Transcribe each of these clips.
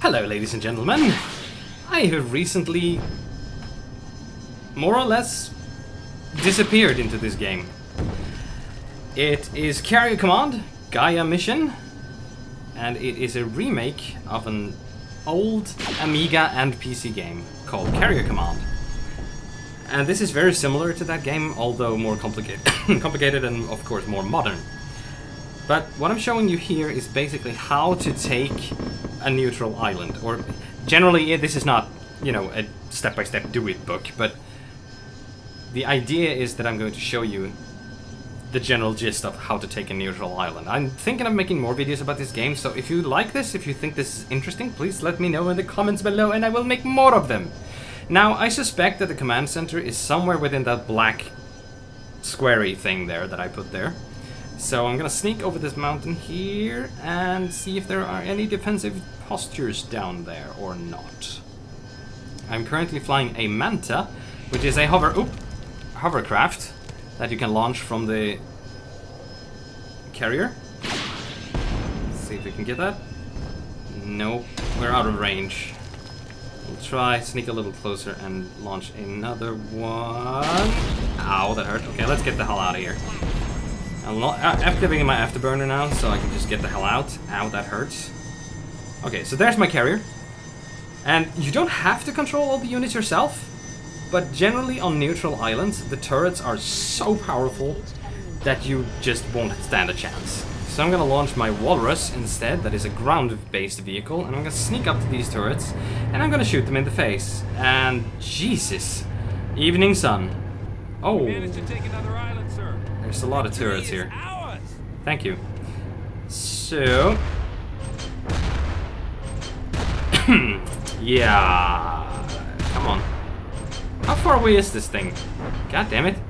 Hello, ladies and gentlemen. I have recently, more or less, disappeared into this game. It is Carrier Command, Gaea Mission, and it is a remake of an old Amiga and PC game called Carrier Command. And this is very similar to that game, although more complicated and of course more modern. But what I'm showing you here is basically how to take a neutral island, or generally this is not, you know, a step-by-step do-it book, but the idea is that I'm going to show you the general gist of how to take a neutral island. I'm thinking of making more videos about this game, so if you like this, if you think this is interesting, please let me know in the comments below and I will make more of them. Now, I suspect that the command center is somewhere within that black squarey thing there that I put there. So I'm gonna sneak over this mountain here and see if there are any defensive postures down there or not. I'm currently flying a Manta, which is a hovercraft that you can launch from the carrier. Let's see if we can get that. Nope, we're out of range. We'll try sneak a little closer and launch another one. Ow, that hurt. Okay, let's get the hell out of here. I'm not activating my afterburner now, so I can just get the hell out. Ow, that hurts. Okay, so there's my carrier. And you don't have to control all the units yourself, but generally on neutral islands, the turrets are so powerful that you just won't stand a chance. So I'm gonna launch my Walrus instead, that is a ground-based vehicle, and I'm gonna sneak up to these turrets, and I'm gonna shoot them in the face. And Jesus, evening sun. Oh. There's a lot of turrets here. Thank you. So... yeah... Come on. How far away is this thing? God damn it.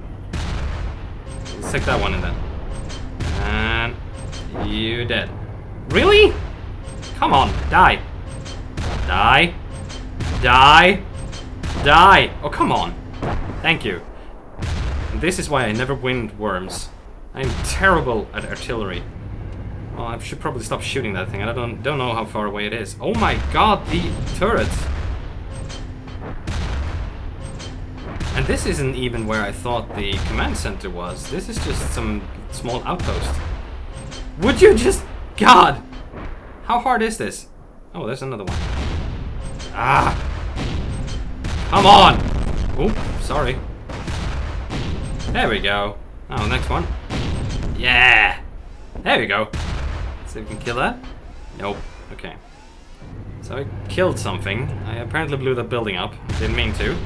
Let's take that one in then. And... you're dead. Really? Come on, die. Die. Die. Die. Oh, come on. Thank you. This is why I never win worms. I'm terrible at artillery. Well, I should probably stop shooting that thing. I don't know how far away it is. Oh my god, the turrets! And this isn't even where I thought the command center was. This is just some small outpost. Would you just... God! How hard is this? Oh, there's another one. Ah! Come on! Oh, sorry. There we go. Oh, next one. Yeah! There we go. So we can kill that? Nope. Okay. So I killed something. I apparently blew the building up. Didn't mean to.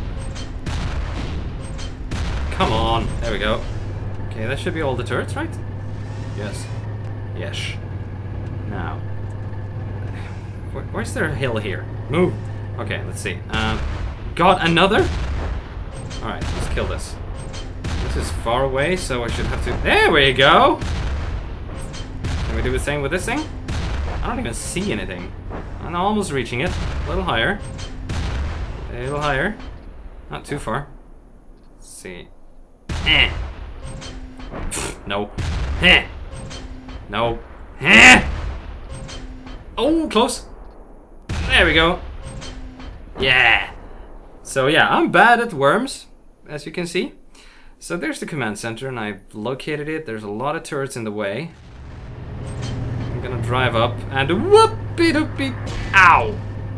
Come on. There we go. Okay, that should be all the turrets, right? Yes. Yes. Now. Where's there a hill here? Move! Okay, let's see. Got another? Alright, let's kill this. This is far away, so I should have to... There we go! Can we do the same with this thing? I don't even see anything. I'm almost reaching it. A little higher. A little higher. Not too far. Let's see. Eh! No. Eh! No. Eh! Oh, close! There we go. Yeah! So yeah, I'm bad at worms, as you can see. So there's the command center, and I've located it. There's a lot of turrets in the way. I'm gonna drive up and whoopie-doopie. Ow!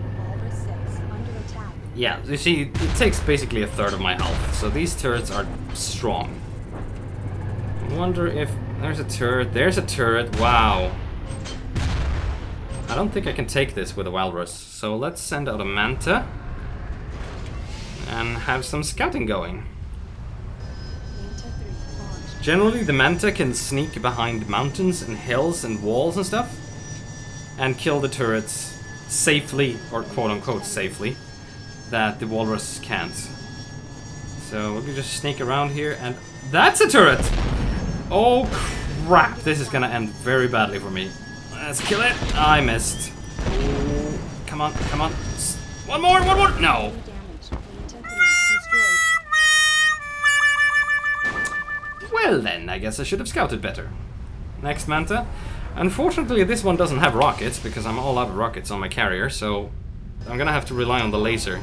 Yeah, you see, it takes basically a third of my health. So these turrets are strong. I wonder if there's a turret. There's a turret. Wow. I don't think I can take this with a Walrus. So let's send out a Manta and have some scouting going. Generally, the Manta can sneak behind mountains and hills and walls and stuff and kill the turrets safely, or quote-unquote safely, that the Walrus can't. So we can just sneak around here and... That's a turret! Oh crap, this is gonna end very badly for me. Let's kill it. I missed. Oh, come on, come on. One more, one more! No! Well then, I guess I should have scouted better. Next Manta. Unfortunately, this one doesn't have rockets, because I'm all out of rockets on my carrier, so I'm gonna have to rely on the laser.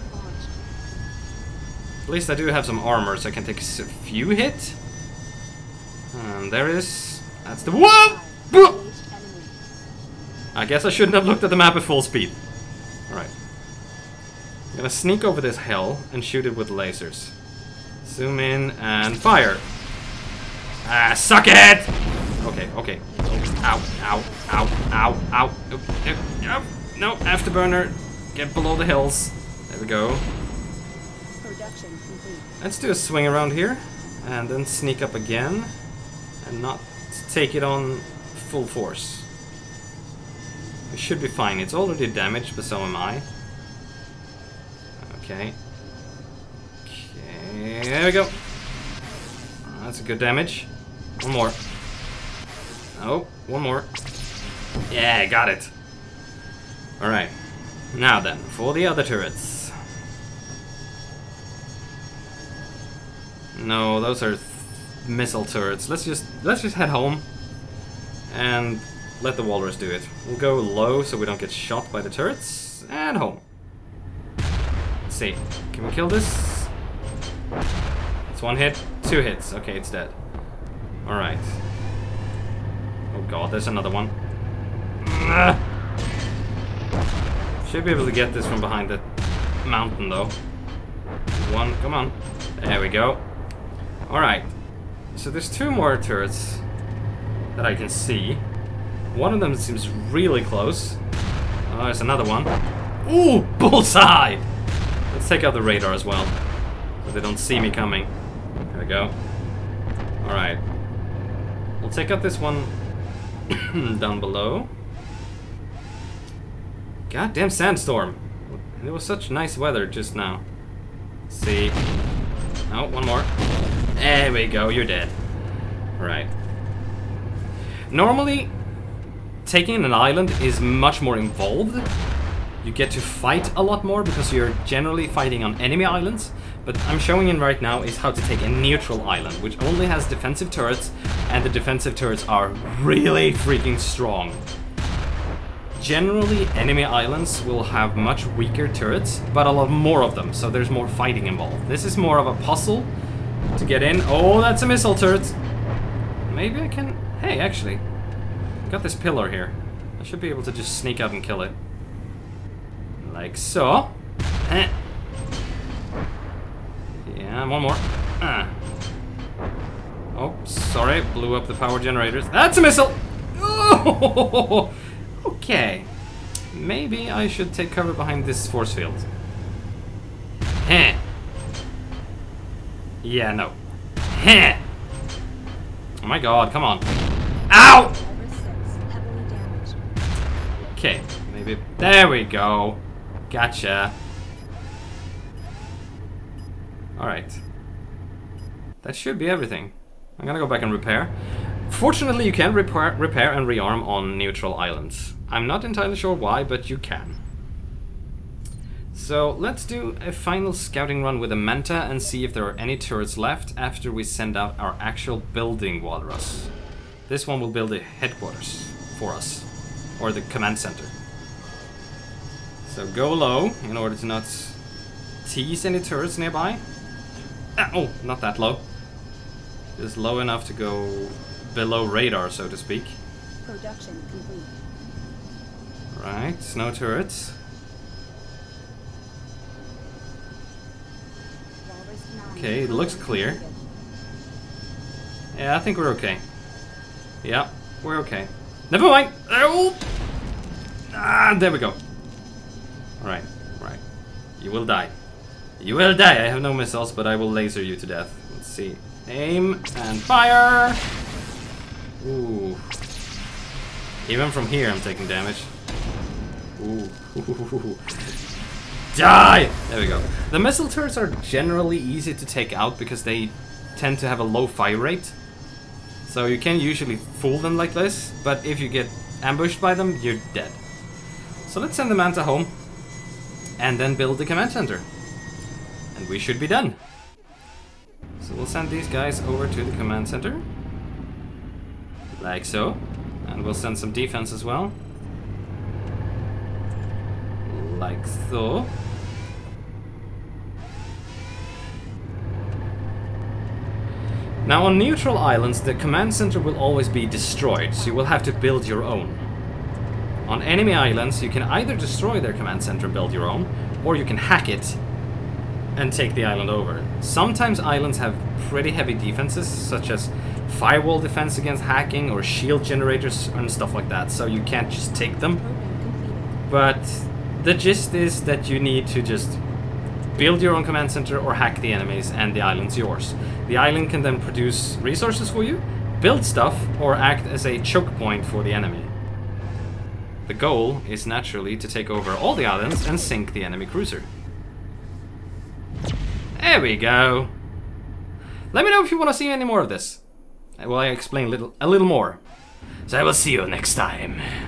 At least I do have some armor, so I can take a few hits. And there is... That's the... Whoa! I guess I shouldn't have looked at the map at full speed. Alright. I'm gonna sneak over this hill and shoot it with lasers. Zoom in and fire! Ah, suck it! Okay, okay. Ow, ow, ow, ow, ow. Ow. No, afterburner. Get below the hills. There we go. Let's do a swing around here. And then sneak up again. And not take it on full force. We should be fine. It's already damaged, but so am I. Okay. Okay, there we go. That's a good damage. One more. Oh, one more. Yeah, got it. Alright. Now then, for the other turrets. No, those are missile turrets. Let's just head home and let the walrus do it. We'll go low so we don't get shot by the turrets, and home. Let's see. Can we kill this? It's one hit, 2 hits. Okay, it's dead. Alright. Oh god, there's another one. Should be able to get this from behind the mountain though. One, come on. There we go. Alright. So there's 2 more turrets that I can see. One of them seems really close. Oh, there's another one. Ooh, bullseye! Let's take out the radar as well, so they don't see me coming. There we go. Alright. We'll take out this one down below. Goddamn sandstorm. It was such nice weather just now. Let's see. Oh, one more. There we go, you're dead. Alright. Normally, taking an island is much more involved. You get to fight a lot more because you're generally fighting on enemy islands. But I'm showing you right now is how to take a neutral island, which only has defensive turrets, and the defensive turrets are really freaking strong. Generally, enemy islands will have much weaker turrets, but a lot more of them, so there's more fighting involved. This is more of a puzzle to get in. Oh, that's a missile turret. Maybe I can... Hey, actually, got this pillar here. I should be able to just sneak out and kill it. Like so. Yeah, one more. Oh, sorry, blew up the power generators. That's a missile! Oh, okay. Maybe I should take cover behind this force field. Yeah, no. Oh my god, come on. Ow! Okay, maybe... There we go. Gotcha. Alright. That should be everything. I'm gonna go back and repair. Fortunately, you can repair and rearm on neutral islands. I'm not entirely sure why, but you can. So let's do a final scouting run with a Manta and see if there are any turrets left after we send out our actual building walrus. This one will build a headquarters for us, or the command center. So go low in order to not tease any turrets nearby. Oh, not that low. Just low enough to go below radar, so to speak. Production complete. Right, no turrets. Okay, it looks clear. Yeah, I think we're okay. Yeah, we're okay. Never mind! Oh! Ah, there we go. Alright, right. You will die. You will die! I have no missiles, but I will laser you to death. Let's see. Aim and fire! Ooh. Even from here I'm taking damage. Ooh. Die! There we go. The missile turrets are generally easy to take out because they tend to have a low fire rate. So you can usually fool them like this, but if you get ambushed by them, you're dead. So let's send the Manta home and then build the command center. And we should be done. So we'll send these guys over to the command center. Like so. And we'll send some defense as well. Like so. Now on neutral islands, the command center will always be destroyed, so you will have to build your own. On enemy islands, you can either destroy their command center and build your own, or you can hack it and take the island over. Sometimes islands have pretty heavy defenses, such as firewall defense against hacking or shield generators and stuff like that, so you can't just take them. But the gist is that you need to just build your own command center or hack the enemies and the island's yours. The island can then produce resources for you, build stuff, or act as a choke point for the enemy. The goal is naturally to take over all the islands and sink the enemy cruiser. There we go. Let me know if you want to see any more of this. Well, I explain a little more. So I will see you next time.